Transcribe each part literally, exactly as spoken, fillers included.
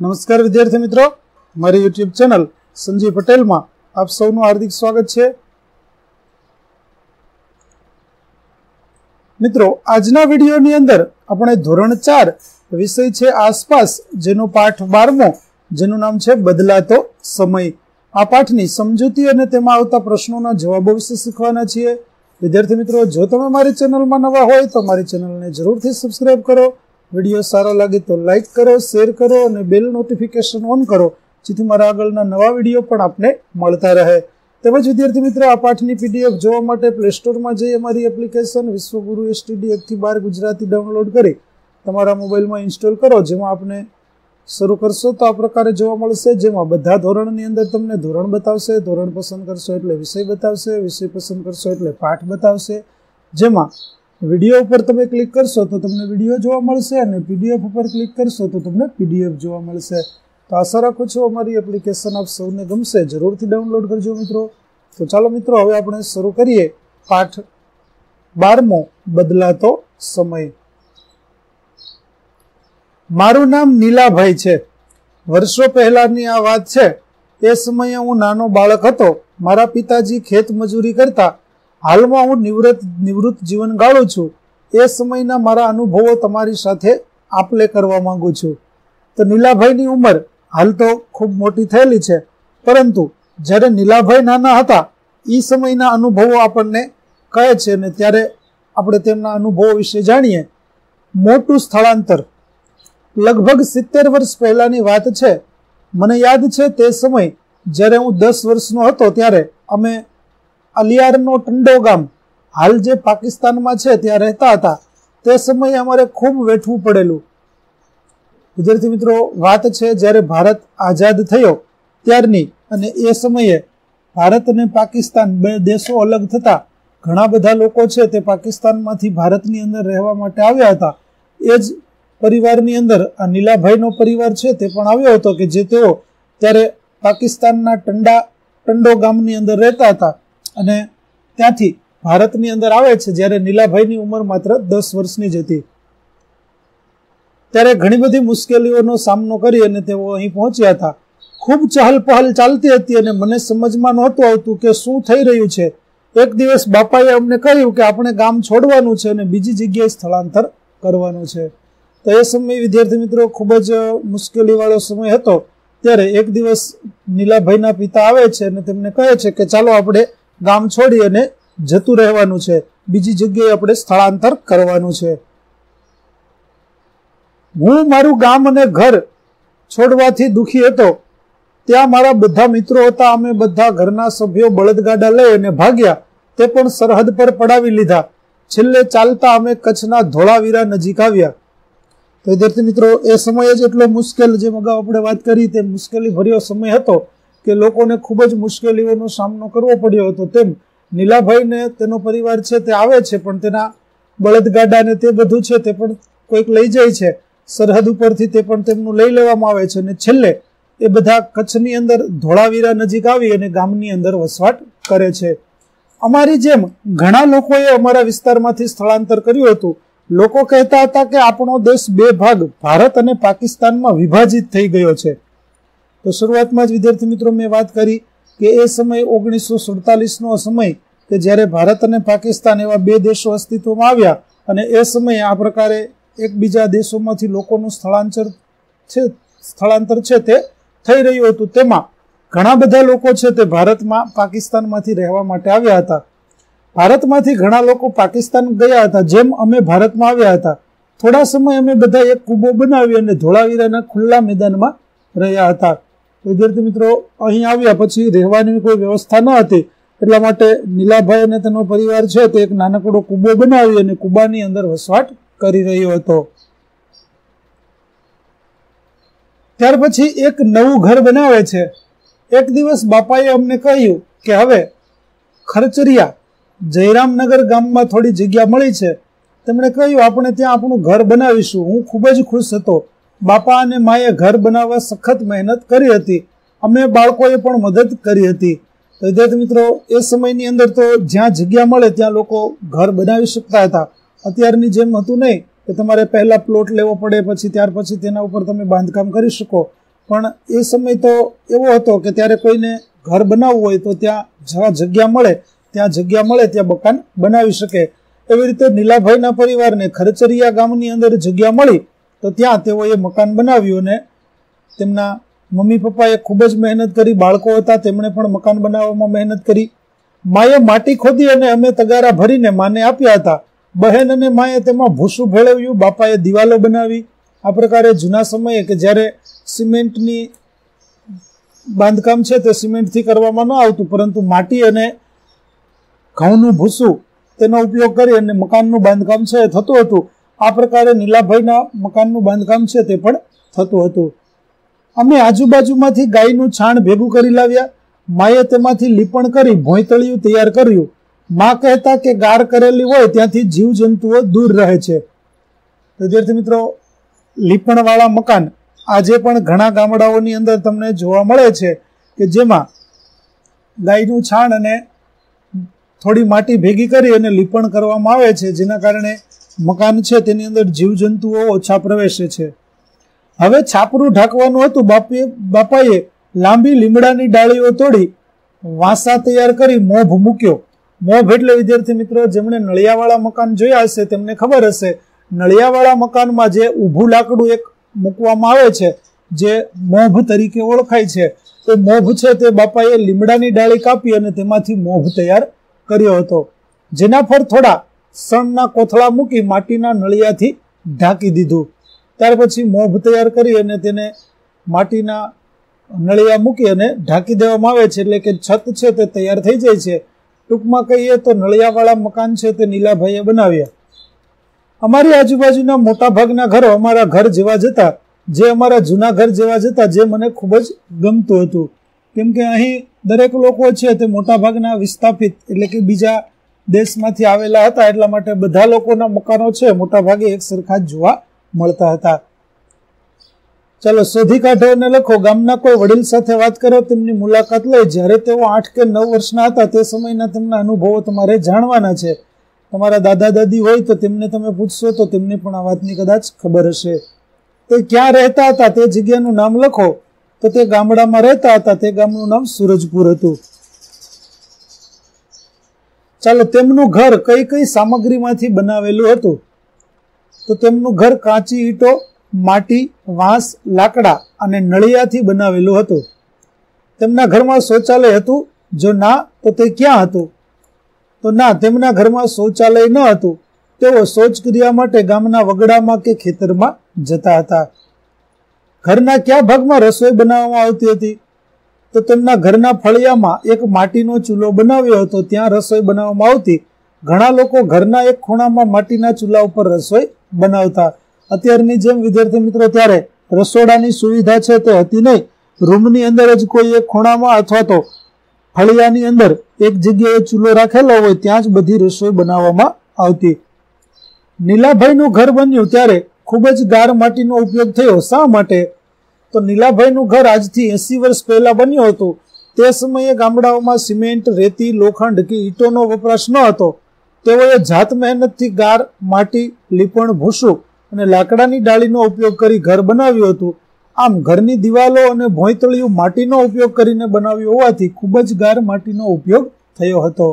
નમસ્કાર વિદ્યાર્થી મિત્રો, મારી યુટ્યુબ ચેનલ સંજીવ પટેલમાં આપ સૌનું હાર્દિક સ્વાગત છે। મિત્રો, આજના વિડીયોની અંદર આપણે ધોરણ ચાર વિષય છે આસપાસ, જેનો પાઠ બારમો, જેનું નામ છે બદલાતો સમય। આ પાઠની સમજૂતી અને તેમાં આવતા પ્રશ્નોના જવાબો વિશે શીખવાના છીએ। વિદ્યાર્થી મિત્રો, જો તમે મારી ચેનલમાં નવા હોય તો મારી ચેનલને જરૂરથી સબસ્ક્રાઇબ કરો। વિડીયો સારો લાગે તો લાઇક કરો, શેર કરો અને બેલ નોટિફિકેશન ઓન કરો, જેથી મારા આગળના નવા વિડીયો પણ આપને મળતા રહે। તેમજ વિદ્યાર્થી મિત્રો, આ પાઠની પીડીએફ જોવા માટે પ્લે સ્ટોરમાં જઈ અમારી એપ્લિકેશન વિશ્વગુરુ એસટીડી એકથી બાર ગુજરાતી ડાઉનલોડ કરી તમારા મોબાઈલમાં ઇન્સ્ટોલ કરો, જેમાં આપને શરૂ કરશો તો આ પ્રકારે જોવા મળશે, જેમાં બધા ધોરણની અંદર તમને ધોરણ બતાવશે, ધોરણ પસંદ કરશો એટલે વિષય બતાવશે, વિષય પસંદ કરશો એટલે પાઠ બતાવશે। જેમાં વિડીયો ઉપર તમે ક્લિક કરશો તો તમને વિડીયો જોવા મળશે અને પીડીએફ ઉપર ક્લિક કરશો તો તમને પીડીએફ જોવા મળશે। તો આશા રાખું છું અમારી એપ્લિકેશન આપ સૌને ગમશે, જરૂરથી ડાઉનલોડ કરજો મિત્રો। તો ચાલો મિત્રો, હવે આપણે શરૂ કરીએ પાઠ બારમો, બદલાતો સમય। મારું નામ નીલાભાઈ છે। વર્ષો પહેલાની આ વાત છે। એ સમયે હું નાનો બાળક હતો। મારા પિતાજી ખેત મજૂરી કરતા। હાલમાં હું નિવૃત્ત નિવૃત્ત જીવન ગાળું છું। એ સમયના મારા અનુભવો તમારી સાથે આપલે કરવા માંગુ છું। તો નીલાભાઈની ઉંમર હાલ તો ખૂબ મોટી થયેલી છે, પરંતુ જ્યારે નીલાભાઈ નાના હતા એ સમયના અનુભવો આપણને કહે છે, અને ત્યારે આપણે તેમના અનુભવો વિશે જાણીએ। મોટું સ્થળાંતર લગભગ સિત્તેર વર્ષ પહેલાની વાત છે। મને યાદ છે તે સમય જ્યારે હું દસ વર્ષનો હતો, ત્યારે અમે અલિયારનો ટંડો ગામ, હાલ જે પાકિસ્તાનમાં છે, ત્યાં રહેતા હતા। તે સમયે અમારે ખૂબ વેઠવું પડેલું। વિદ્યાર્થી મિત્રો, વાત છે જ્યારે ભારત આઝાદ થયો ત્યારની, અને એ સમયે ભારત અને પાકિસ્તાન બે દેશો અલગ થતા ઘણા બધા લોકો છે તે પાકિસ્તાનમાંથી ભારતની અંદર રહેવા માટે આવ્યા હતા। એ જ પરિવારની અંદર આ નીલાભાઈનો પરિવાર છે તે પણ આવ્યો હતો, કે જે તેઓ ત્યારે પાકિસ્તાનના ટંડા ટંડો ગામની અંદર રહેતા હતા, અને ત્યાંથી ભારતની અંદર આવે છે જ્યારે નીલાભાઈની ઉંમર માત્ર દસ વર્ષની જ હતી। ત્યારે ઘણી બધી મુશ્કેલીઓનો સામનો કરી અને તેઓ અહીં પહોંચ્યા હતા। ખૂબ ચહલ પહલ ચાલતી હતી અને મને સમજમાં નહોતું આવતું કે શું થઈ રહ્યું છે। એક દિવસ બાપાએ અમને કહ્યું કે આપણે ગામ છોડવાનું છે અને બીજી જગ્યાએ સ્થળાંતર કરવાનું છે। તો એ સમય વિદ્યાર્થી મિત્રો ખૂબ જ મુશ્કેલીવાળો સમય હતો। ત્યારે એક દિવસ નીલાભાઈના પિતા આવે છે અને તેમને કહે છે કે ચાલો આપણે ગામ છોડી અને જતું રહેવાનું છે, બીજી જગ્યાએ આપણે સ્થળાંતર કરવાનું છે। હું મારું ગામ અને ઘર છોડવાથી દુઃખી હતો। ત્યાં મારા બધા મિત્રો હતા। અમે બધા ઘરના સભ્યો બળદગાડા લઈ અને ભાગ્યા, તે પણ સરહદ પર પડાવી લીધા। છેલ્લે ચાલતા અમે કચ્છના ધોળાવીરા નજીક આવ્યા। તો વિદ્યાર્થી મિત્રો, એ સમય જ એટલો મુશ્કેલ, જેમ અગાઉ આપણે વાત કરી તે મુશ્કેલી ભર્યો સમય હતો કે લોકોને ખૂબ જ મુશ્કેલીઓનો સામનો કરવો પડ્યો હતો। તેમ નીલાભાઈને તેનો પરિવાર છે તે આવે છે, પણ તેના બળદગાડા ને તે બધું છે તે પણ કોઈક લઈ જાય છે સરહદ ઉપરથી, તે પણ તેમનું લઈ લેવામાં આવે છે, અને છેલ્લે એ બધા કચ્છની અંદર ધોળાવીરા નજીક આવી અને ગામની અંદર વસવાટ કરે છે। અમારી જેમ ઘણા લોકોએ અમારા વિસ્તારમાંથી સ્થળાંતર કર્યું હતું। લોકો કહેતા હતા કે આપણો દેશ બે ભાગ ભારત અને પાકિસ્તાનમાં વિભાજિત થઈ ગયો છે। તો શરૂઆતમાં જ વિદ્યાર્થી મિત્રો મેં વાત કરી કે એ સમય ઓગણીસો સુડતાલીસનો સમય, કે જ્યારે ભારત અને પાકિસ્તાન એવા બે દેશો અસ્તિત્વમાં આવ્યા, અને એ સમયે આ પ્રકારે એકબીજા દેશોમાંથી લોકોનું સ્થળાંતર છે સ્થળાંતર છે તે થઈ રહ્યું હતું। તેમાં ઘણા બધા લોકો છે તે ભારતમાં પાકિસ્તાનમાંથી રહેવા માટે આવ્યા હતા। ભારતમાંથી ઘણા લોકો પાકિસ્તાન ગયા હતા, જેમ અમે ભારતમાં આવ્યા હતા। થોડા સમય અમે બધા એક કૂબો બનાવી અને ધોળાવીરાના ખુલ્લા મેદાનમાં રહ્યા હતા। વિદ્યાર્થી મિત્રો, અહીં આવ્યા પછી રહેવાની કોઈ વ્યવસ્થા ન હતી, એટલા માટે નીલાભાઈ અને તેનો પરિવાર છે તે એક નાનકડો કૂબો બનાવી અને કૂબાની અંદર વસવાટ કરી રહ્યો હતો। ત્યાર પછી એક નવું ઘર બનાવે છે। એક દિવસ બાપાએ અમને કહ્યું કે હવે ખરચરિયા જયરામનગર ગામમાં થોડી જગ્યા મળી છે। તેમણે કહ્યું આપણે ત્યાં આપણું ઘર બનાવીશું। હું ખૂબ જ ખુશ હતો। બાપા અને માએ ઘર બનાવવા સખત મહેનત કરી હતી। અમે બાળકોએ પણ મદદ કરી હતી। તો વિદ્યાર્થી મિત્રો, એ સમયની અંદર તો જ્યાં જગ્યા મળે ત્યાં લોકો ઘર બનાવી શકતા હતા। અત્યારની જેમ હતું નહીં કે તમારે પહેલા પ્લોટ લેવો પડે, પછી ત્યાર પછી તેના ઉપર તમે બાંધકામ કરી શકો। પણ એ સમય તો એવો હતો કે ત્યારે કોઈને ઘર બનાવવું હોય તો ત્યાં જ્યાં જગ્યા મળે ત્યાં જગ્યા મળે ત્યાં મકાન બનાવી શકે. એવી રીતે નીલાભાઈના પરિવારને ખરચરિયા ગામની અંદર જગ્યા મળી તો ત્યાં તેઓએ મકાન બનાવ્યું અને તેમના મમ્મી પપ્પાએ ખૂબ જ મહેનત કરી. બાળકો હતા તેમણે પણ મકાન બનાવવામાં મહેનત કરી. માએ માટી ખોદી અને અમે તગારા ભરીને માને આપ્યા હતા. બહેન અને માએ તેમાં ભૂસું ભેળવ્યું. બાપાએ દિવાલો બનાવી. આ પ્રકારે જૂના સમયે કે જ્યારે સિમેન્ટની બાંધકામ છે તે સિમેન્ટથી કરવામાં ન આવતું, પરંતુ માટી અને ઘઉંનું ભૂસું તેનો ઉપયોગ કરી અને મકાનનું બાંધકામ છે એ થતું હતું. આ પ્રકારે નીલાભાઈના મકાનનું બાંધકામ છે તે પણ થતું હતું. અમે આજુબાજુમાંથી ગાયનું છાણ ભેગું કરી લાવ્યા. માએ તેમાંથી લીપણ કરી ભોંયતળિયું તૈયાર કર્યું. મા કહેતા કે ગાર કરેલી હોય ત્યાંથી જીવજંતુઓ દૂર રહે છે. વિદ્યાર્થી મિત્રો, લીપણવાળા મકાન આજે પણ ઘણા ગામડાઓની અંદર તમને જોવા મળે છે કે જેમાં ગાયનું છાણ અને થોડી માટી ભેગી કરી અને લીપણ કરવામાં આવે છે, જેના કારણે મકાન છે તેની અંદર જીવજંતુઓ ઓછા પ્રવેશે છે. હવે છાપરું ઢાંકવાનું હતું. બાપે બાપાએ લાંબી લીમડાની ડાળીઓ તોડી વાંસા તૈયાર કરી મોભ મૂક્યો. મોભ એટલે વિદ્યાર્થી મિત્રો જેમણે નળિયાવાળા મકાન જોયા હશે તેમને ખબર હશે, નળિયાવાળા મકાનમાં જે ઊભું લાકડું એક મૂકવામાં આવે છે જે મોભ તરીકે ઓળખાય છે, એ મોભ છે તે બાપાએ લીમડાની ડાળી કાપી અને તેમાંથી મોભ તૈયાર કર્યો હતો, જેના પર થોડા સણના કોથળા મૂકી માટીના નળિયાથી ઢાંકી દીધું. ત્યાર પછી મોભ તૈયાર કરી અને તેને માટીના નળિયા મૂકી અને ઢાંકી દેવામાં આવે છે, એટલે કે છત છે તે તૈયાર થઈ જાય છે. ટૂંકમાં કહીએ તો નળિયાવાળા મકાન છે તે નીલાભાઈએ બનાવ્યા. અમારી આજુબાજુના મોટા ભાગના ઘરો અમારા ઘર જેવા જ હતા, જે અમારા જૂના ઘર જેવા જ હતા, જે મને ખૂબ જ ગમતું હતું. કેમ કે અહીં દરેક લોકો છે તે મોટા ભાગના વિસ્થાપિત એટલે કે બીજા દેશમાંથી આવેલા હતા, એટલા માટે બધા લોકોના મકાનો છે મોટા ભાગે એક સરખા જ જોવા મળતા હતા. ચાલો શોધી કાઢો અને લખો. ગામના કોઈ વડીલ સાથે વાત કરો, તેમની મુલાકાત લઈ. જ્યારે તેઓ આઠ કે નવ વર્ષના હતા તે સમયના તેમના અનુભવો તમારે જાણવાના છે. તમારા દાદા દાદી હોય તો તેમને તમે પૂછશો તો તેમને પણ આ વાતની કદાચ ખબર હશે. તે ક્યાં રહેતા હતા તે જગ્યાનું નામ લખો. તો તે ગામડામાં રહેતા હતા. તે ગામનું નામ સુરજપુર હતું. ચાલો, તેમનું ઘર કઈ કઈ સામગ્રીમાંથી બનાવેલું હતું? તો તેમનું ઘર કાચી ઈંટો, માટી, વાંસ, લાકડા અને નળિયાથી બનાવેલું હતું. તેમના ઘરમાં શૌચાલય હતું? જો ના તો તે ક્યાં હતું? તો ના, તેમના ઘરમાં શૌચાલય ન હતું. તેઓ શૌચક્રિયા માટે ગામના વગડામાં કે ખેતરમાં જતા હતા. ઘરના કયા ભાગમાં રસોઈ બનાવવામાં આવતી હતી? તો તેમના ઘરના ફળિયામાં એક માટીનો ચૂલો બનાવ્યો હતો, ત્યાં રસોઈ બનાવવામાં આવતી. ઘણા લોકો ઘરના એક ખૂણામાં માટીના ચૂલા ઉપર રસોઈ બનાવતા. અત્યારની જેમ વિદ્યાર્થી મિત્રો ત્યારે રસોડાની સુવિધા છે તે હતી નહીં. રૂમની અંદર જ કોઈ એક ખૂણામાં અથવા તો ફળિયાની અંદર એક જગ્યાએ ચૂલો રાખેલો હોય ત્યાં જ બધી રસોઈ બનાવવામાં આવતી. નીલાભાઈનું ઘર બન્યું ત્યારે ખૂબ જ ગાર માટીનો ઉપયોગ થયો. શા માટે? તો નીલાભાઈનું ઘર આજથી એસી વર્ષ પહેલા બન્યું હતું. તે સમયે ગામડાઓમાં સિમેન્ટ, રેતી, લોખંડ કે ઈંટોનો વપરાશ ન હતો. તેઓએ જાત મહેનતથી ગાર, માટી, લીપણ, ભૂસું અને લાકડાની ડાળીનો ઉપયોગ કરી ઘર બનાવ્યું હતું. આમ ઘરની દિવાલો અને ભોંયતળિયું માટીનો ઉપયોગ કરીને બનાવ્યું હોવાથી ખૂબ જ ગાર માટીનો ઉપયોગ થયો હતો.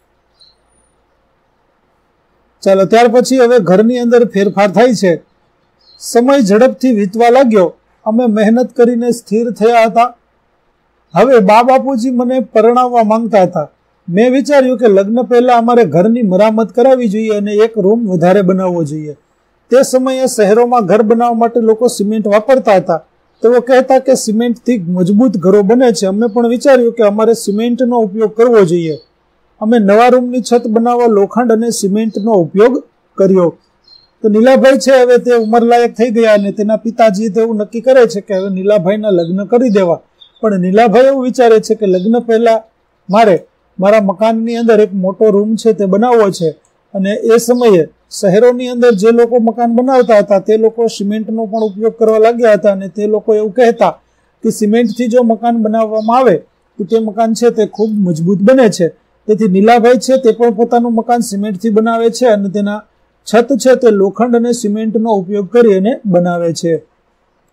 ચાલો, ત્યાર પછી હવે ઘરની અંદર ફેરફાર થાય છે. સમય ઝડપથી વીતવા લાગ્યો. અમે મહેનત કરીને સ્થિર થયા હતા. હવે બા બાપુજી મને પરણાવવા માંગતા હતા. મેં વિચાર્યું કે લગ્ન પહેલા અમારે ઘરની મરામત કરાવવી જોઈએ અને એક રૂમ વધારે બનાવવો જોઈએ. તે સમયે શહેરોમાં ઘર બનાવવા માટે લોકો સિમેન્ટ વાપરતા હતા. તેઓ કહેતા કે સિમેન્ટથી મજબૂત ઘરો બને છે. અમે પણ વિચાર્યું કે અમારે સિમેન્ટનો ઉપયોગ કરવો જોઈએ. અમે નવા રૂમની છત બનાવવા લોખંડ અને સિમેન્ટનો ઉપયોગ કર્યો. તો નીલાભાઈ છે હવે તે ઉંમરલાયક થઈ ગયા અને તેના પિતાજી તેવું નક્કી કરે છે કે હવે નીલાભાઈના લગ્ન કરી દેવા. પણ નીલાભાઈ એવું વિચારે છે કે લગ્ન પહેલા મારે મારા મકાનની અંદર એક મોટો રૂમ છે તે બનાવવો છે. અને એ સમયે શહેરોની અંદર જે લોકો મકાન બનાવતા હતા તે લોકો સિમેન્ટનો પણ ઉપયોગ કરવા લાગ્યા હતા અને તે લોકો એવું કહેતા કે સિમેન્ટથી જો મકાન બનાવવામાં આવે તો તે મકાન છે તે ખૂબ મજબૂત બને છે. તેથી નીલાભાઈ છે તે પણ પોતાનું મકાન સિમેન્ટથી બનાવે છે અને તેના છત છે તે લોખંડ અને સિમેન્ટનો ઉપયોગ કરી અને બનાવે છે.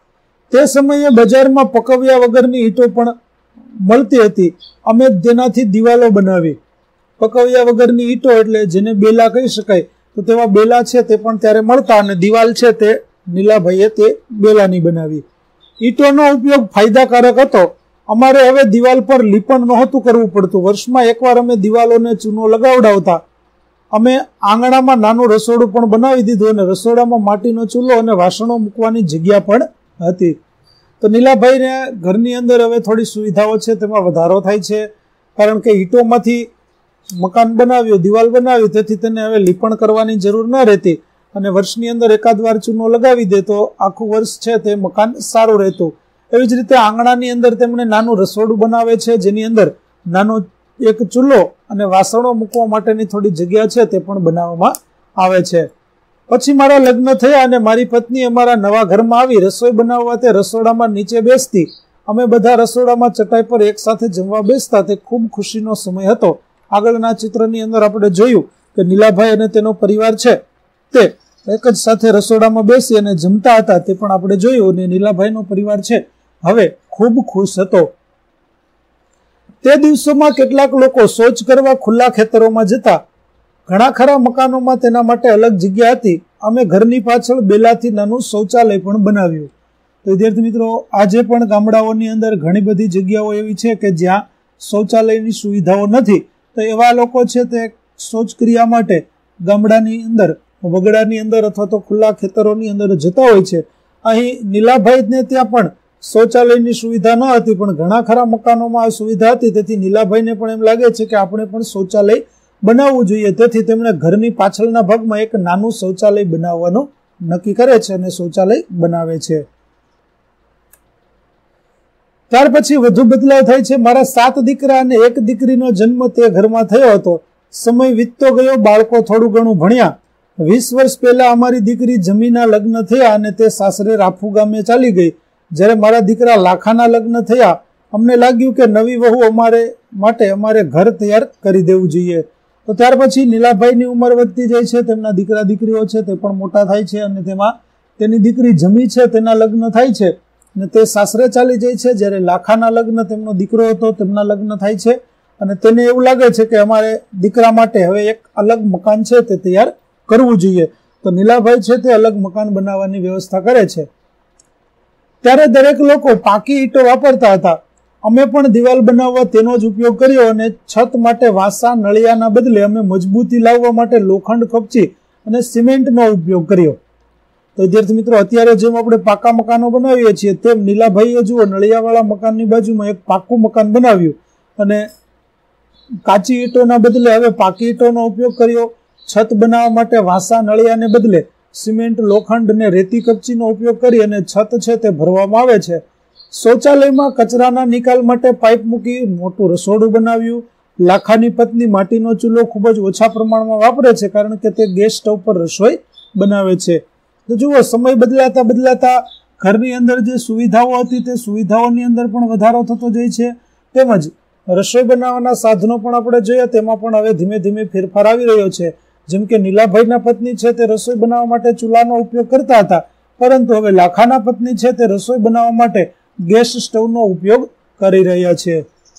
તે સમયે બજારમાં પકવ્યા વગરની ઈંટો પણ મળતી હતી. અમે તેનાથી દિવાલો બનાવી. પકવ્યા વગરની ઈંટો એટલે જેને બેલા કહી શકાય, તો તેવા બેલા છે તે પણ ત્યારે મળતા, અને દિવાલ છે તે નીલાભાઈએ તે બેલાની બનાવી. ઈંટોનો ઉપયોગ ફાયદાકારક હતો. અમારે હવે દિવાલ પર લીપણ નહોતું કરવું પડતું. વર્ષમાં એકવાર અમે દિવાલોને ચૂનો લગાવડાવતા. અમે આંગણામાં નાનું રસોડું પણ બનાવી દીધું, અને રસોડામાં માટીનો ચૂલો અને વાસણો મૂકવાની જગ્યા પણ હતી. તો નીલાભાઈને ઘરની અંદર હવે થોડી સુવિધાઓ છે તેમાં વધારો થાય છે, કારણ કે ઈંટોમાંથી મકાન બનાવ્યું, દિવાલ બનાવ્યું, તેથી તેને હવે લીપણ કરવાની જરૂર ન રહેતી, અને વર્ષની અંદર એકાદ વાર ચૂનો લગાવી દે તો આખું વર્ષ છે તે મકાન સારું રહેતું. એવી જ રીતે આંગણાની અંદર તેમણે નાનું રસોડું બનાવે છે, જેની અંદર નાનો એક ચૂલો અને વાસણો મૂકવા માટેની થોડી જગ્યા છે તે પણ બનાવવામાં આવે છે. પછી મારા લગ્ન થયા અને મારી પત્ની અમારા નવા ઘરમાં આવી. રસોઈ બનાવવા તે રસોડામાં નીચે બેસતી. અમે બધા રસોડામાં ચટાઈ પર એક સાથે જમવા બેસતા. તે ખૂબ ખુશીનો સમય હતો. આગળના ચિત્રની અંદર આપણે જોયું કે નીલાભાઈ અને તેનો પરિવાર છે તે એક જ સાથે રસોડામાં બેસી અને જમતા હતા, તે પણ આપણે જોયું. અને નીલાભાઈનો પરિવાર છે હવે ખૂબ ખુશ હતો. તે દિવસોમાં કેટલાક લોકો શૌચ કરવા ખુલ્લા ખેતરોમાં જતા. ઘણા ખરા મકાનોમાં તેના માટે અલગ જગ્યા હતી. અમે ઘરની પાછળ બેલાથી નાનું શૌચાલય પણ બનાવ્યું. તો વિદ્યાર્થી મિત્રો, આજે પણ ગામડાઓની અંદર ઘણી બધી જગ્યાઓ એવી છે કે જ્યાં શૌચાલયની સુવિધાઓ નથી. તો એવા લોકો છે તે શૌચક્રિયા માટે ગામડાની અંદર, વગડાની અંદર અથવા તો ખુલ્લા ખેતરોની અંદર જતા હોય છે. અહીં નીલાભાઈને ત્યાં પણ શૌચાલયની સુવિધા ન હતી, પણ ઘણા ખરા મકાનોમાં આ સુવિધા હતી. તેથી નીલાભાઈને પણ એમ લાગે છે કે આપણે પણ શૌચાલય બનાવવું જોઈએ. તેથી તેમણે ઘરની પાછળના ભાગમાં એક નાનું શૌચાલય બનાવવાનું નક્કી કરે છે અને શૌચાલય બનાવે છે. ત્યાર પછી વધુ બદલાવ થાય છે. મારા સાત દીકરા અને એક દીકરીનો જન્મ તે ઘરમાં થયો હતો. સમય વીતતો ગયો. બાળકો થોડું ઘણું ભણ્યા. વીસ વર્ષ પહેલા અમારી દીકરી જમીના લગ્ન થયા અને તે સાસરે રાફુ ગામે ચાલી ગઈ. જ્યારે મારા દીકરા લાખાના લગ્ન થયા, અમને લાગ્યું કે નવી વહુ અમારે માટે અમારે ઘર તૈયાર કરી દેવું જોઈએ. તો ત્યાર પછી નીલાભાઈની ઉંમર વધતી જાય છે. તેમના દીકરા દીકરીઓ છે તે પણ મોટા થાય છે, અને તેમાં તેની દીકરી જમી છે તેના લગ્ન થાય છે અને તે સાસરે ચાલી જાય છે. જ્યારે લાખાના લગ્ન, તેમનો દીકરો હતો, તેમના લગ્ન થાય છે, અને તેને એવું લાગે છે કે અમારે દીકરા માટે હવે એક અલગ મકાન છે તે તૈયાર કરવું જોઈએ. તો નીલાભાઈ છે તે અલગ મકાન બનાવવાની વ્યવસ્થા કરે છે. ત્યારે દરેક લોકો પાકી ઈંટો વાપરતા હતા. અમે પણ દિવાલ બનાવવા તેનો જ ઉપયોગ કર્યો, અને છત માટે વાંસા નળિયાના બદલે અમે મજબૂતી લાવવા માટે લોખંડ કપચી અને સિમેન્ટનો ઉપયોગ કર્યો. તો વિદ્યાર્થી મિત્રો, અત્યારે જેમ આપણે પાકા મકાનો બનાવીએ છીએ, તેમ નીલાભાઈએ જુઓ નળિયાવાળા મકાનની બાજુમાં એક પાકું મકાન બનાવ્યું, અને કાચી ઈંટોના બદલે હવે પાકી ઈંટોનો ઉપયોગ કર્યો. છત બનાવવા માટે વાંસા નળિયાને બદલે સિમેન્ટ, લોખંડ અને રેતી કપચીનો ઉપયોગ કરી અને છત છે તે ભરવામાં આવે છે. શૌચાલયમાં કચરાના નિકાલ માટે પાઇપ મૂકી મોટું રસોડું બનાવ્યું. લાખાની પત્ની માટીનો ચૂલો ખૂબ જ ઓછા પ્રમાણમાં વાપરે છે, કારણ કે તે ગેસ સ્ટવ પર રસોઈ બનાવે છે. તો જુઓ, સમય બદલાતા બદલાતા ઘરની અંદર જે સુવિધાઓ હતી તે સુવિધાઓની અંદર પણ વધારો થતો જાય છે. તેમજ રસોઈ બનાવવાના સાધનો પણ આપણે જોઈએ, તેમાં પણ હવે ધીમે ધીમે ફેરફાર આવી રહ્યો છે. જેમ કે નીલાભાઈના પત્ની છે તે રસોઈ બનાવવા માટે ચૂલાનો ઉપયોગ કરતા હતા, પરંતુ હવે લાખાના પત્ની છે તે રસોઈ બનાવવા માટે ગેસ સ્ટવનો ઉપયોગ કરી રહ્યા છે.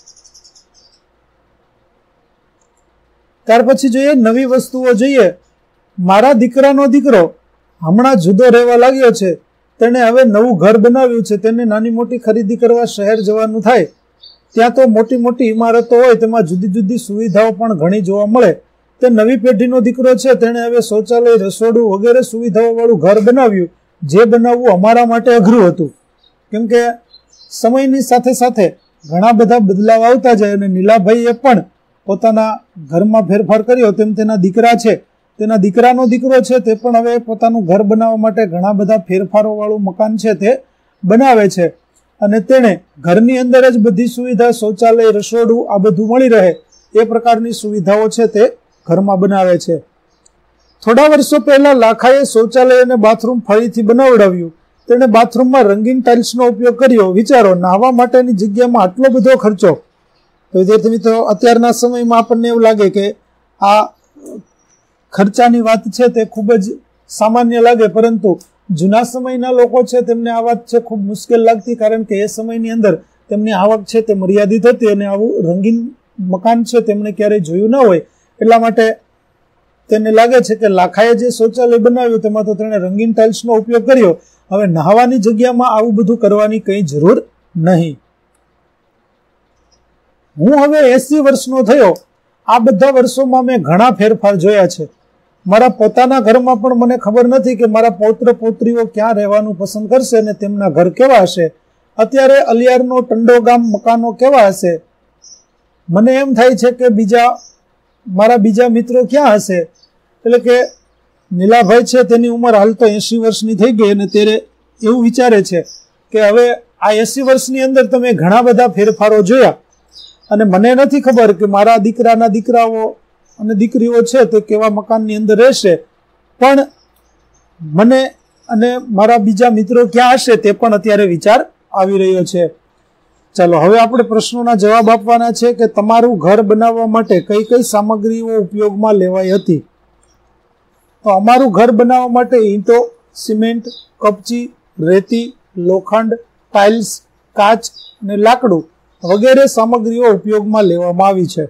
ત્યાર પછી જોઈએ નવી વસ્તુઓ જોઈએ. મારા દીકરાનો દીકરો હમણાં જુદો રહેવા લાગ્યો છે. તેને હવે નવું ઘર બનાવ્યું છે. તેને નાની મોટી ખરીદી કરવા શહેર જવાનું થાય. ત્યાં તો મોટી મોટી ઇમારતો હોય, તેમાં જુદી જુદી સુવિધાઓ પણ ઘણી જોવા મળે. તે નવી પેઢીનો દીકરો છે. તેણે હવે શૌચાલય, રસોડું વગેરે સુવિધાઓ વાળું ઘર બનાવ્યું, જે બનાવવું અમારા માટે અઘરું હતું. કેમ કે સમયની સાથે સાથે ઘણા બધા બદલાવ આવતા જાય, અને નીલાભાઈએ પણ પોતાના ઘરમાં ફેરફાર કર્યો. તેમ તેના દીકરા છે, તેના દીકરાનો દીકરો છે તે પણ હવે પોતાનું ઘર બનાવવા માટે ઘણા બધા ફેરફારો વાળું મકાન છે તે બનાવે છે, અને તેણે ઘરની અંદર જ બધી સુવિધા, શૌચાલય, રસોડું આ બધું મળી રહે એ પ્રકારની સુવિધાઓ છે તે ઘરમાં બનાવે છે. થોડા વર્ષો પહેલા લાખાએ શૌચાલય અને બાથરૂમ ફરીથી બનાવડાવ્યું. તેણે બાથરૂમમાં રંગીન ટાઇલ્સનો ઉપયોગ કર્યો. વિચારો, નાહવા માટેની જગ્યામાં આટલો બધો ખર્ચો. તો વિદ્યાર્થી મિત્રો, અત્યારના સમયમાં આપણને એવું લાગે કે આ ખર્ચાની વાત છે તે ખૂબ જ સામાન્ય લાગે, પરંતુ જૂના સમયના લોકો છે તેમને આ વાત છે ખૂબ મુશ્કેલ લાગતી, કારણ કે એ સમયની અંદર તેમની આવક છે તે મર્યાદિત હતી અને આવું રંગીન મકાન છે તેમણે ક્યારેય જોયું ન હોય. એટલા માટે તેને લાગે છે કે લાખાએ જે શૌચાલય બનાવ્યું તેમાં તો તેણે રંગીન ટાઇલ્સનો ઉપયોગ કર્યો, હવે નહાવાની જગ્યામાં આવું બધું કરવાની કંઈ જરૂર નહીં. હું હવે એસી વર્ષનો થયો. આ બધા વર્ષોમાં મેં ઘણા ફેરફાર જોયા છે. મારા પોતાના ઘરમાં પણ મને ખબર નથી કે મારા પૌત્ર પૌત્રીઓ ક્યાં રહેવાનું પસંદ કરશે અને તેમના ઘર કેવા હશે. અત્યારે અલિયારનો ટંડો ગામ મકાનો કેવા હશે. મને એમ થાય છે કે બીજા મારા બીજા મિત્રો ક્યાં હશે. એટલે કે નીલાભાઈ છે તેની ઉંમર હાલ તો એસી વર્ષની થઈ ગઈ અને ત્યારે એવું વિચારે છે કે હવે આ એસી વર્ષની અંદર તમે ઘણા બધા ફેરફારો જોયા અને મને નથી ખબર કે મારા દીકરાના દીકરાઓ અને દીકરીઓ છે તે કેવા મકાનની અંદર રહેશે, પણ મને અને મારા બીજા મિત્રો ક્યાં હશે તે પણ અત્યારે વિચાર આવી રહ્યો છે. ચાલો હવે આપણે પ્રશ્નોના જવાબ આપવાના છે કે તમારું ઘર બનાવવા માટે કઈ કઈ સામગ્રીઓ ઉપયોગમાં લેવાઈ હતી. તો અમારું ઘર બનાવવા માટે ઈંટો, સિમેન્ટ, કપચી, રેતી, લોખંડ, ટાઇલ્સ, કાચ અને લાકડું વગેરે સામગ્રીઓ ઉપયોગમાં લેવામાં આવી છે.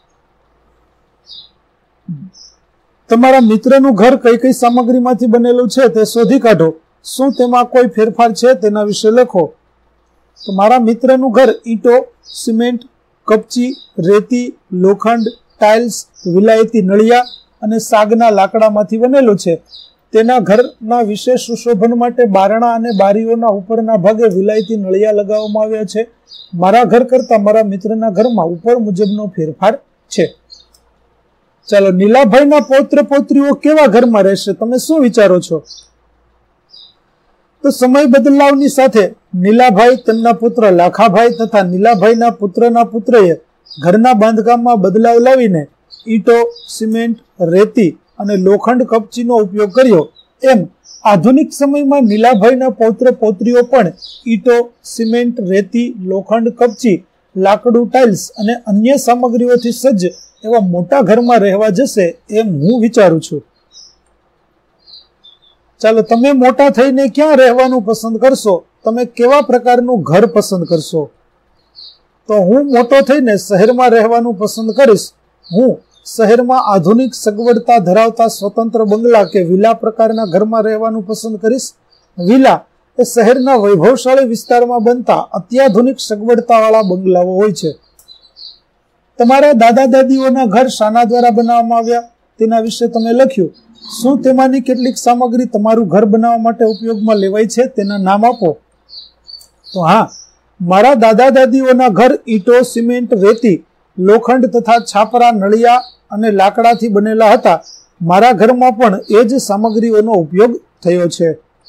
તમારા મિત્રનું ઘર કઈ કઈ સામગ્રીમાંથી બનેલું છે તે શોધી કાઢો. શું તેમાં કોઈ ફેરફાર છે તેના વિશે લખો. તો મારા મિત્રનું ઘર ઈંટો, સિમેન્ટ, કપચી, રેતી, લોખંડ, ટાઇલ્સ, વિલાયતી નળિયા અને સાગના લાકડામાંથી બનેલું છે. તેના ઘરના વિશેષ સુશોભન માટે બારણા અને બારીઓના ઉપરના ભાગે વિલાયતી નળિયા લગાવવામાં આવ્યા છે. મારા ઘર કરતા મારા મિત્રના ઘરમાં ઉપર મુજબનો ફેરફાર છે. ચાલો, નીલાભાઈના પૌત્ર પૌત્રીઓ કેવા ઘરમાં રહેશે, તમે શું વિચારો છો? તો સમય બદલાવની સાથે નીલાભાઈ, તેમના પુત્ર લાખાભાઈ તથા નીલાભાઈના પુત્રના પુત્રએ ઘરના બાંધકામમાં બદલાવ લાવીને ઈંટો, સિમેન્ટ, રેતી અને લોખંડ કપચીનો ઉપયોગ કર્યો. એમ આધુનિક સમયમાં નીલાભાઈના પૌત્ર પૌત્રીઓ પણ ઈંટો, સિમેન્ટ, રેતી, લોખંડ, કપચી, લાકડું, ટાઇલ્સ અને અન્ય સામગ્રીઓથી સજ્જ એવા મોટા ઘરમાં રહેવા જશે એમ હું વિચારું છું. ચાલો, તમે મોટા થઈને ક્યાં રહેવાનું પસંદ કરશો? તમે કેવા પ્રકારનું ઘર પસંદ કરશો? તો હું મોટો થઈને શહેરમાં રહેવાનું પસંદ કરીશ. હું શહેરમાં આધુનિક સગવડતા ધરાવતા સ્વતંત્ર બંગલા કે વિલા પ્રકારના ઘરમાં રહેવાનું પસંદ કરીશ. વિલા એ શહેરના વૈભવશાળી વિસ્તારમાં બનતા અત્યાધુનિક સગવડતાવાળા બંગલાઓ હોય છે. તમારા દાદા દાદીઓના ઘર શાના દ્વારા બનાવવામાં આવ્યા તેના વિશે તમે લખ્યું. શું તેમાંની કેટલીક સામગ્રી તમારું ઘર બનાવવા માટે ઉપયોગમાં લેવાય છે તેના નામ આપો. તો હા, મારા દાદા દાદીઓના ઘર ઈંટો, સિમેન્ટ, રેતી, લોખંડ તથા છાપરા, નળિયા અને લાકડાથી બનેલા હતા. મારા ઘરમાં પણ એ જ સામગ્રીઓનો ઉપયોગ થયો છે.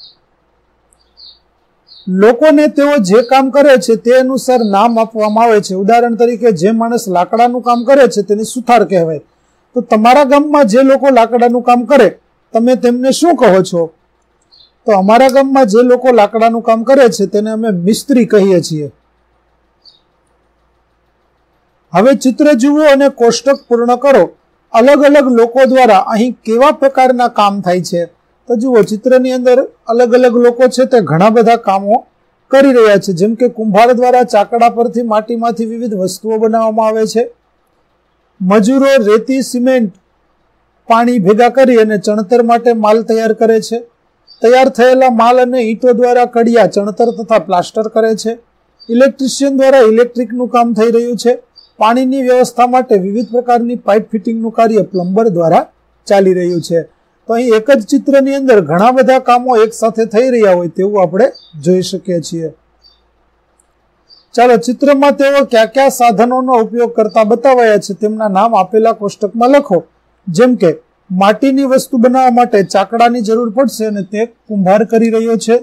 લોકોને તેઓ જે કામ કરે છે તે અનુસાર નામ આપવામાં આવે છે. ઉદાહરણ તરીકે, જે માણસ લાકડાનું કામ કરે છે તેને સુથાર કહેવાય. તો તમારા ગામમાં જે લોકો લાકડાનું કામ કરે તમે તેમને શું કહો છો? તો અમારા ગામમાં જે લોકો લાકડાનું કામ કરે છે તેને અમે મિસ્ત્રી કહીએ છીએ. હવે ચિત્ર જુઓ અને કોષ્ટક પૂર્ણ કરો. અલગ અલગ લોકો દ્વારા અહીં કેવા પ્રકારના કામ થાય છે? તો જુઓ, ચિત્રની અંદર અલગ અલગ લોકો છે તે ઘણા બધા કામો કરી રહ્યા છે. જેમ કે કુંભાર દ્વારા ચાકડા પરથી માટીમાંથી વિવિધ વસ્તુઓ બનાવવામાં આવે છે. મજૂરો રેતી, સિમેન્ટ, પાણી ભેગા કરી અને ચણતર માટે માલ તૈયાર કરે છે. તૈયાર થયેલા માલ અને ઈંટો દ્વારા કડિયા, ચણતર તથા પ્લાસ્ટર કરે છે. ઇલેક્ટ્રિશિયન દ્વારા ઇલેક્ટ્રિકનું કામ થઈ રહ્યું છે. પાણીની વ્યવસ્થા માટે વિવિધ પ્રકારની પાઇપ ફિટિંગનું કાર્ય પ્લમ્બર દ્વારા ચાલી રહ્યું છે. તો અહીં એક જ ચિત્રની અંદર ઘણા બધા કામો એક સાથે થઈ રહ્યા હોય તેવું આપણે જોઈ શકીએ છીએ. ચાલો, ચિત્રમાં તેઓ કયા કયા સાધનોનો ઉપયોગ કરતા બતાવાયા છે તેમના નામ આપેલા કોષ્ટકમાં લખો. જેમ કે માટીની વસ્તુ બનાવવા માટે ચાકડાની જરૂર પડશે અને તે કુંભાર કરી રહ્યો છે.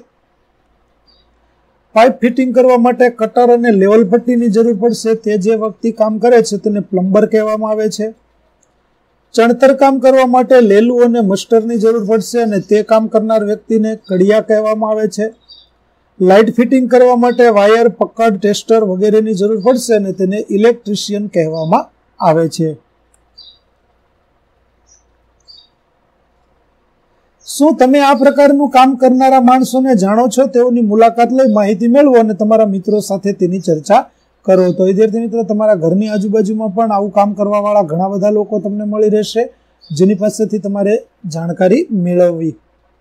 પાઇપ ફિટિંગ કરવા માટે કટર અને લેવલ પટ્ટીની જરૂર પડશે. તે જે વ્યક્તિ કામ કરે છે તેને પ્લમ્બર કહેવામાં આવે છે. ચણતર કામ કરવા માટે લેલું અને મસ્ટરની જરૂર પડશે અને તે કામ કરનાર વ્યક્તિને કડિયા કહેવામાં આવે છે. લાઇટ ફિટિંગ કરવા માટે વાયર, પકડ, ટેસ્ટર વગેરેની જરૂર પડશે અને તેને ઇલેક્ટ્રિશિયન કહેવામાં આવે છે. શું તમે આ પ્રકારનું કામ કરનારા માણસોને જાણો છો? તેઓની મુલાકાત લઈ માહિતી મેળવો અને તમારા મિત્રો સાથે તેની ચર્ચા કરો. તો વિદ્યાર્થી મિત્રો, તમારા ઘરની આજુબાજુમાં પણ આવું કામ કરવા વાળા ઘણા બધા લોકો તમને મળી રહેશે, જેની પાસેથી તમારે જાણકારી મેળવવી.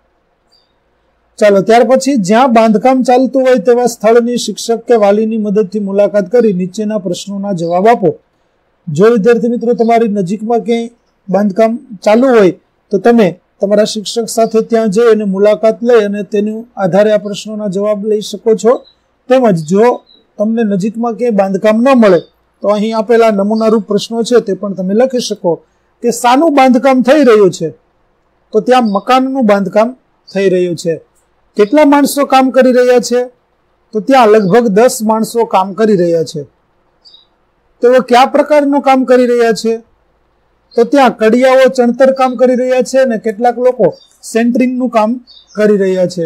ચાલો, ત્યાર પછી જ્યાં બાંધકામ ચાલતું હોય તેવા સ્થળની શિક્ષક કે વાલીની મદદથી મુલાકાત કરી નીચેના પ્રશ્નોના જવાબ આપો. જો વિદ્યાર્થી મિત્રો તમારી નજીકમાં ક્યાંય બાંધકામ ચાલુ હોય તો તમે તમારા શિક્ષક સાથે ત્યાં જઈ અને મુલાકાત લઈ અને તેના આધારે આ પ્રશ્નોના જવાબ લઈ શકો છો. તેમજ જો તમને નજીકમાં ક્યાંય બાંધકામ ન મળે તો અહીં આપેલા નમૂનારૂપ પ્રશ્નો છે તે પણ તમે લખી શકો કે શાનું બાંધકામ થઈ રહ્યું છે? તો ત્યાં મકાનનું બાંધકામ થઈ રહ્યું છે. કેટલા માણસો કામ કરી રહ્યા છે? તો ત્યાં લગભગ દસ માણસો કામ કરી રહ્યા છે. તેઓ કયા પ્રકારનું કામ કરી રહ્યા છે? તો ત્યાં કડિયાઓ ચણતર કામ કરી રહ્યા છે અને કેટલાક લોકો સેન્ટરિંગનું કામ કરી રહ્યા છે.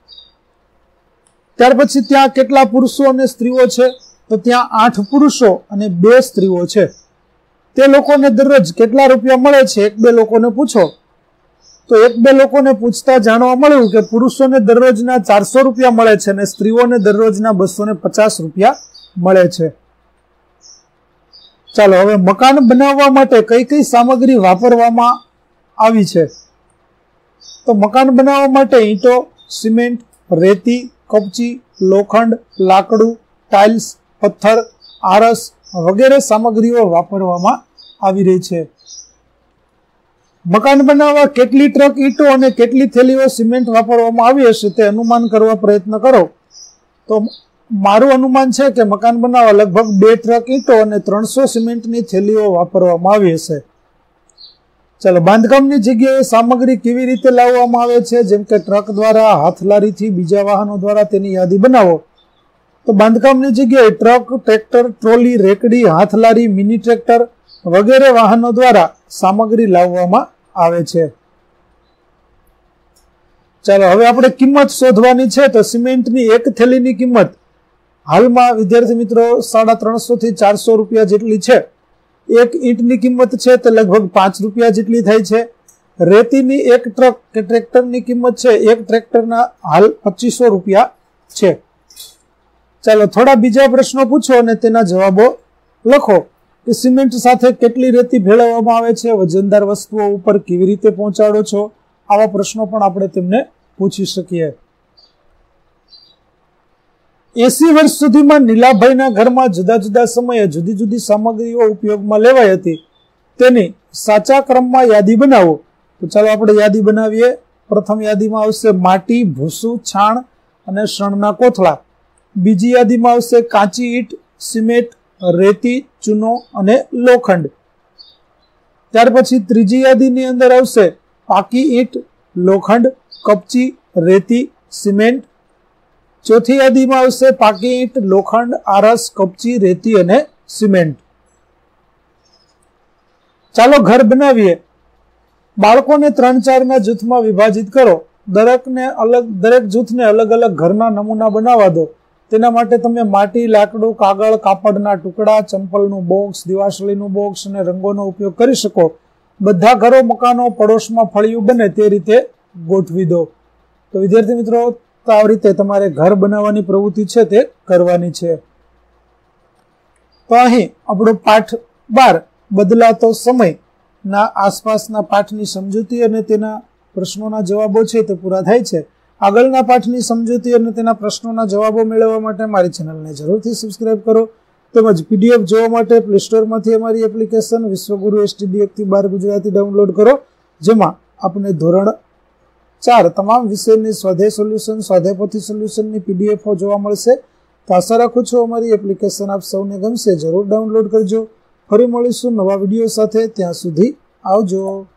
ત્યાર પછી ત્યાં કેટલા પુરુષો અને સ્ત્રીઓ છે? તો ત્યાં આઠ પુરુષો અને બે સ્ત્રીઓ છે. તે લોકોને દરરોજ કેટલા રૂપિયા મળે છે? એક બે લોકોને પૂછો. તો એક બે લોકોને પૂછતા જાણવા મળ્યું કે પુરુષોને દરરોજના ચારસો રૂપિયા મળે છે અને સ્ત્રીઓને દરરોજના બસો ને પચાસ રૂપિયા મળે છે. ચાલો, હવે મકાન બનાવવા માટે કઈ કઈ સામગ્રી વાપરવામાં આવી છે? તો મકાન બનાવવા માટે ઈંટો, સિમેન્ટ, રેતી, કપચી, લોખંડ, લાકડું, ટાઇલ્સ, પથ્થર, આરસ વગેરે સામગ્રીઓ વાપરવામાં આવી રહી છે. મકાન બનાવવા કેટલી ટ્રક ઈંટો અને કેટલી થેલીઓ સિમેન્ટ વાપરવામાં આવી હશે તે અનુમાન કરવા પ્રયત્ન કરો. તો મારું અનુમાન છે કે મકાન બનાવવા લગભગ બે ટ્રક ઈંટો અને ત્રણસો સિમેન્ટની થેલીઓ વાપરવામાં આવી હશે. ચાલો, બાંધકામની જગ્યાએ સામગ્રી કેવી રીતે લાવવામાં આવે છે? જેમ કે ટ્રક દ્વારા, હાથલારીથી, બીજા વાહનો દ્વારા તેની યાદી બનાવો. તો બાંધકામની જગ્યાએ ટ્રક, ટ્રેક્ટર, ટ્રોલી, રેકડી, હાથલારી, મિની ટ્રેક્ટર વગેરે વાહનો દ્વારા સામગ્રી લાવવામાં આવે છે. ચાલો, હવે આપણે કિંમત શોધવાની છે. તો સિમેન્ટની એક થેલીની કિંમત હાલમાં વિદ્યાર્થી મિત્રો સાડા ત્રણસો થી ચારસો રૂપિયા જેટલી છે. એક ઈંટની કિંમત છે તે લગભગ પાંચ રૂપિયા જેટલી થાય છે. રેતીની એક ટ્રક કે ટ્રેક્ટરની કિંમત છે એક ટ્રેક્ટરના હાલ પચીસો રૂપિયા છે. ચાલો, થોડા બીજા પ્રશ્નો પૂછો અને તેના જવાબો લખો. કે સિમેન્ટ સાથે કેટલી રેતી ભેળવવામાં આવે છે? વજનદાર વસ્તુઓ ઉપર કેવી રીતે પહોંચાડો છો? આવા પ્રશ્નો પણ આપણે તેમને પૂછી શકીએ. એસી વર્ષ સુધીમાં નીલાભાઈના ઘરમાં જુદા જુદા સમયે જુદી જુદી સામગ્રીઓ ઉપયોગમાં લેવાઈ હતી. તેની સાચા ક્રમમાં યાદી બનાવો. તો ચાલો આપણે યાદી બનાવીએ. પ્રથમ યાદીમાં આવશે માટી, ભૂસું, છાણ અને શણના કોથળા. બીજી યાદીમાં આવશે કાચી ઈંટ, સિમેન્ટ, રેતી, ચૂનો અને લોખંડ. ત્યાર પછી ત્રીજી યાદીની અંદર આવશે પાકી ઈંટ, લોખંડ, કપચી, રેતી, સિમેન્ટ. ચોથી યાદીમાં આવશે પાકી ઈંટ, લોખંડ, આરસ, કપચી, રેતી અને સિમેન્ટ. ચાલો ઘર બનાવીએ. બાળકોને ત્રણ ચારના જૂથમાં વિભાજિત કરો. દરેકને અલગ દરેક જૂથને અલગ અલગ ઘરના નમૂના બનાવવા દો. તેના માટે તમે માટી, લાકડું, કાગળ, કાપડના ટુકડા, ચંપલનું બોક્સ, દિવાસળીનું બોક્સ અને રંગોનો ઉપયોગ કરી શકો. બધા ઘરો, મકાનો પડોશમાં ફળિયું બને તે રીતે ગોઠવી દો. તો વિદ્યાર્થી મિત્રો, તો આ રીતે તમારે ઘર બનાવવાની પ્રવૃત્તિ છે તે કરવાની છે. તો અહીં આપણો પાઠ બાર બદલાતો સમયના આસપાસના પાઠની સમજૂતી અને તેના પ્રશ્નોના જવાબો છે તે પૂરા થાય છે. આગળના પાઠની સમજૂતી અને તેના પ્રશ્નોના જવાબો મેળવવા માટે મારી ચેનલને જરૂરથી સબસ્ક્રાઇબ કરો. તેમજ પીડીએફ જોવા માટે પ્લે સ્ટોરમાંથી અમારી એપ્લિકેશન વિશ્વગુરુ એસટીડી એક થી બાર ગુજરાતી ડાઉનલોડ કરો, જેમાં આપણે ધોરણ ચાર તમામ વિષયની સ્વાધ્યાય સોલ્યુશન, સ્વાધ્યાયપોથી સોલ્યુશનની પીડીએફો જોવા મળશે. તો આશા રાખું છું અમારી એપ્લિકેશન આપ સૌને ગમશે. જરૂર ડાઉનલોડ કરજો. ફરી મળીશું નવા વિડીયો સાથે. ત્યાં સુધી આવજો.